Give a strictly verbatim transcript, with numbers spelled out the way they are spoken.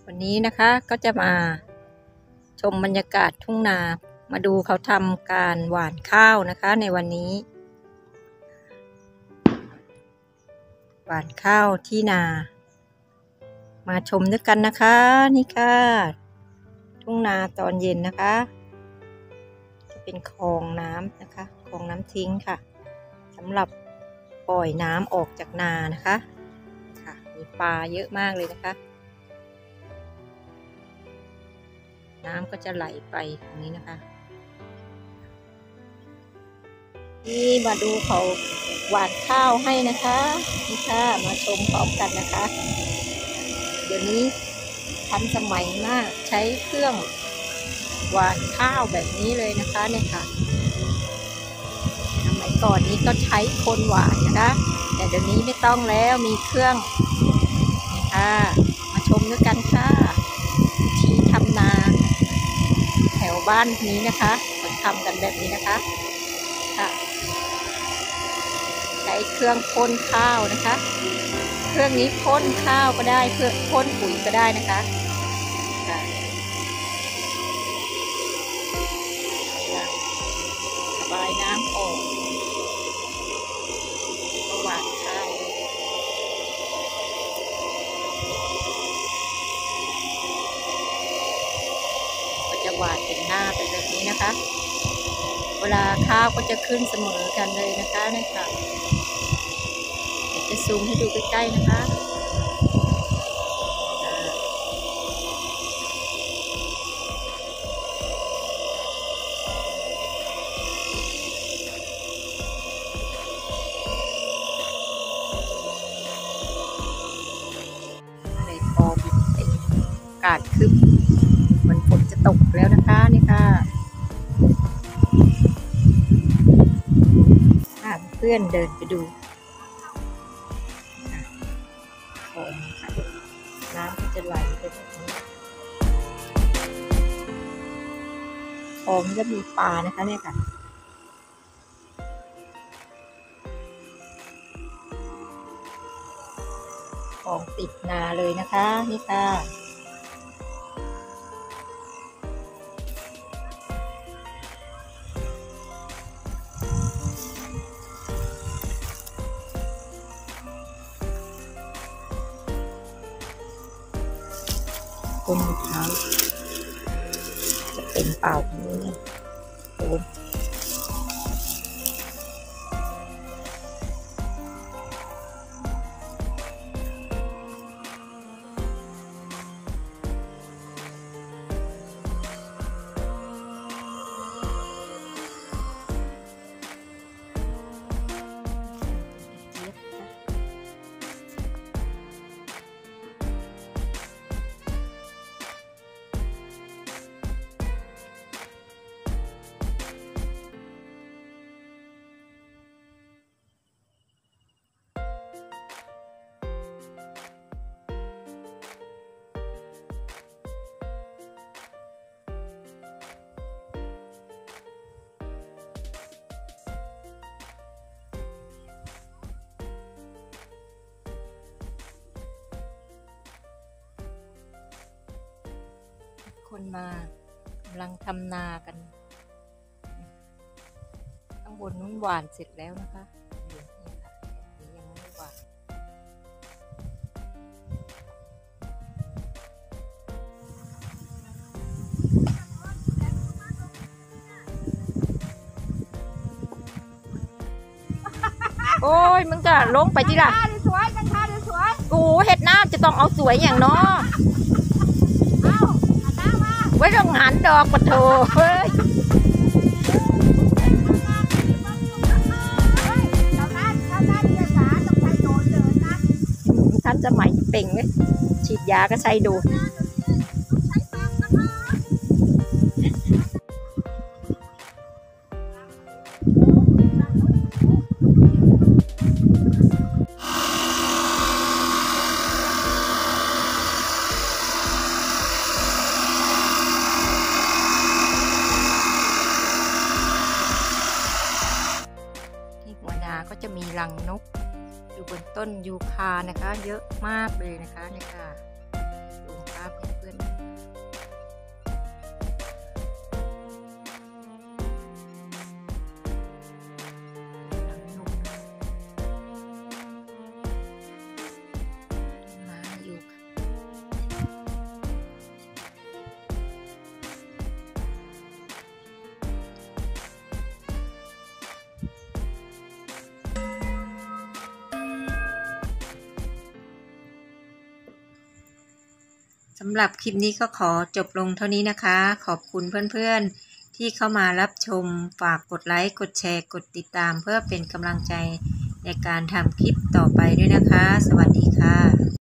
วันนี้นะคะก็จะมาชมบรรยากาศทุ่งนามาดูเขาทำการหว่านข้าวนะคะในวันนี้หว่านข้าวที่นามาชมด้วยกันนะคะนี่ค่ะทุ่งนาตอนเย็นนะคะจะเป็นคลองน้ำนะคะคลองน้ำทิ้งค่ะสำหรับปล่อยน้ำออกจากนานะคะค่ะมีปลาเยอะมากเลยนะคะน้ำก็จะไหลไปตรงนี้นะคะนี่มาดูเขาหว่านข้าวให้นะคะนี่ค่ะมาชมพร้อมกันนะคะเดี๋ยวนี้ทันสมัยมากใช้เครื่องหว่านข้าวแบบนี้เลยนะคะเนี่ยค่ะสมัยก่อนนี้ก็ใช้คนหว่านนะคะแต่เดี๋ยวนี้ไม่ต้องแล้วมีเครื่องนี่ค่ะมาชมด้วยกันค่ะที่ทำนาแถวบ้านนี้นะคะเขาทำกันแบบนี้นะคะค่ะใช้เครื่องพ่นข้าวนะคะเครื่องนี้พ่นข้าวก็ได้เครื่องพ่นปุ๋ยก็ได้นะคะค่ะระบายน้ำออกก็หว่านข้าวก็จะหว่านเป็นหน้าเป็นแบบนี้นะคะเวลาข้าวก็จะขึ้นเสมอกันเลยนะคะนี่ค่ะเดี๋ยวจะซูมให้ดูใกล้ๆนะคะในคลองเป็นอากาศคึบเหมือนฝนจะตกแล้วนะคะนี่ค่ะเพื่อนเดินไปดูคลองค่ะน้ำก็จะไหลไปแบบนี้คลองจะมีปลานะคะเนี่ยค่ะคลองติดนาเลยนะคะนี่ค่ะต้นมะพร้าวจะเป็นเปล่าอย่างนี้เนี่ยโอ้คนมากำลังทำนากันข้างบนนู้นหวานเสร็จแล้วนะคะนี่ค่ะนี่ยังไม่หวานโอ้ยมึงก็ลงไปที่ละสวยกันค่ะสวยกูเห็ดน้ำจะต้องเอาสวยอย่างเนาะไว้ต้องหันดอกปะโถเฮ้ยท่านสมัยเป่งเลยฉีดยาก็ใส่ดูก็จะมีรังนกอยู่บนต้นยูคานะคะเยอะมากเลยนะคะนี่ค่ะดูภาพให้ำหรับคลิปนี้ก็ขอจบลงเท่านี้นะคะ ขอบคุณเพื่อนๆที่เข้ามารับชมฝากกดไลค์กดแชร์กดติดตามเพื่อเป็นกำลังใจในการทำคลิปต่อไปด้วยนะคะสวัสดีค่ะ